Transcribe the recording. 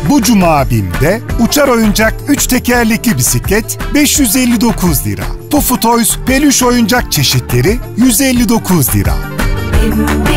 Bu cuma BİM'de uçar oyuncak 3 tekerlekli bisiklet 559 lira. Pufu Toys peluş oyuncak çeşitleri 159 lira.